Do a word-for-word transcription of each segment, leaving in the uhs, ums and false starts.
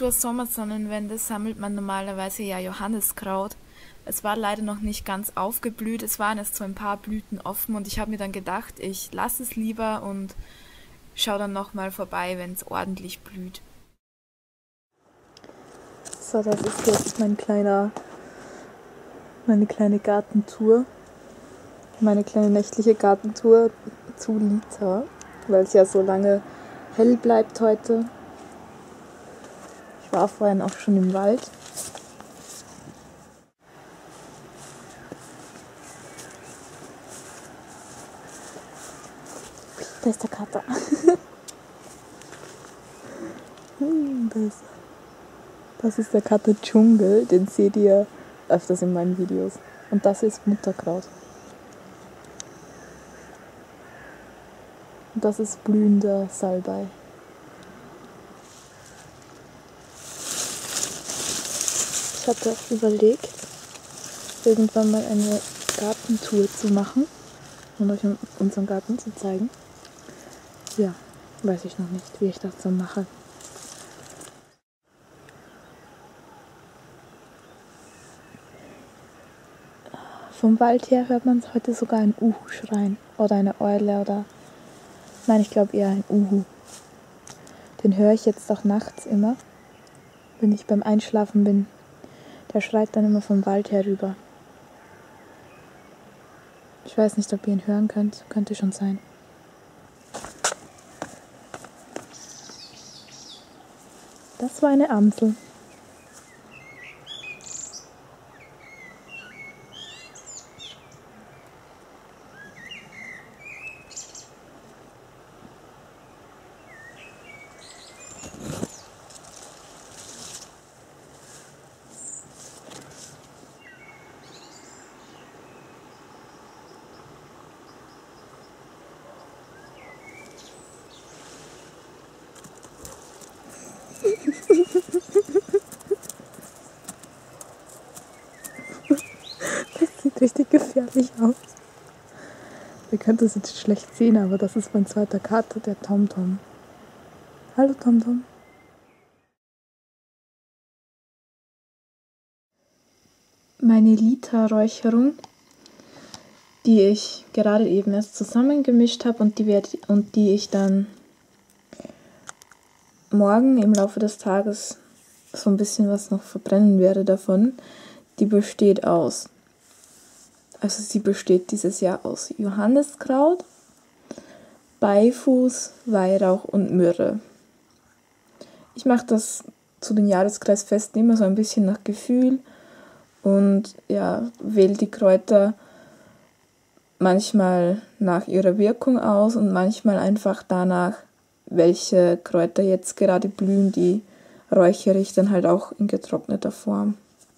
Zur Sommersonnenwende sammelt man normalerweise ja Johanniskraut. Es war leider noch nicht ganz aufgeblüht, es waren erst so ein paar Blüten offen und ich habe mir dann gedacht, ich lasse es lieber und schaue dann nochmal vorbei, wenn es ordentlich blüht. So, das ist jetzt mein kleiner, meine kleine Gartentour. Meine kleine nächtliche Gartentour zu Lita, weil es ja so lange hell bleibt heute. Ich war vorhin auch schon im Wald. Da ist der Kater. das, das ist der Kater Dschungel, den seht ihr öfters in meinen Videos. Und das ist Mutterkraut. Und das ist blühender Salbei. Ich hatte auch überlegt, irgendwann mal eine Gartentour zu machen und euch unseren Garten zu zeigen. Ja, weiß ich noch nicht, wie ich das dann mache. Vom Wald her hört man heute sogar ein Uhu schreien oder eine Eule oder... Nein, ich glaube eher ein Uhu. Den höre ich jetzt auch nachts immer, wenn ich beim Einschlafen bin. Der schreit dann immer vom Wald herüber. Ich weiß nicht, ob ihr ihn hören könnt. Könnte schon sein. Das war eine Amsel. Das sieht richtig gefährlich aus. Ihr könnt das jetzt schlecht sehen, aber das ist mein zweiter Kater, der TomTom. Hallo TomTom. Meine Lita-Räucherung, die ich gerade eben erst zusammengemischt habe und die, werd, und die ich dann morgen im Laufe des Tages so ein bisschen was noch verbrennen werde davon, die besteht aus, also sie besteht dieses Jahr aus Johanniskraut, Beifuß, Weihrauch und Myrrhe. Ich mache das zu den Jahreskreisfesten immer so ein bisschen nach Gefühl und ja, wähle die Kräuter manchmal nach ihrer Wirkung aus und manchmal einfach danach, welche Kräuter jetzt gerade blühen, die räuchere ich dann halt auch in getrockneter Form.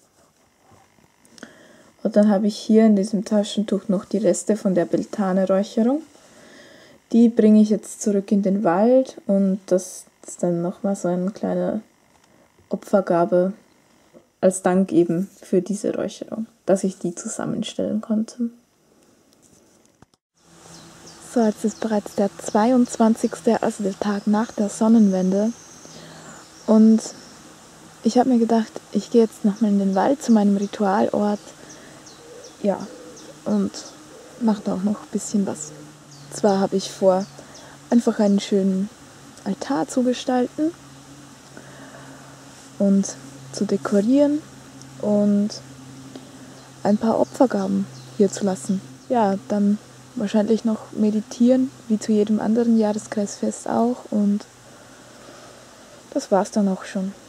Und dann habe ich hier in diesem Taschentuch noch die Reste von der Beltane-Räucherung. Die bringe ich jetzt zurück in den Wald und das ist dann nochmal so eine kleine Opfergabe als Dank eben für diese Räucherung, dass ich die zusammenstellen konnte. So, jetzt ist bereits der zweiundzwanzigste, also der Tag nach der Sonnenwende. Und ich habe mir gedacht, ich gehe jetzt nochmal in den Wald zu meinem Ritualort. Ja, und mache da auch noch ein bisschen was. Zwar habe ich vor, einfach einen schönen Altar zu gestalten und zu dekorieren und ein paar Opfergaben hier zu lassen. Ja, dann wahrscheinlich noch meditieren, wie zu jedem anderen Jahreskreisfest auch, und das war's dann auch schon.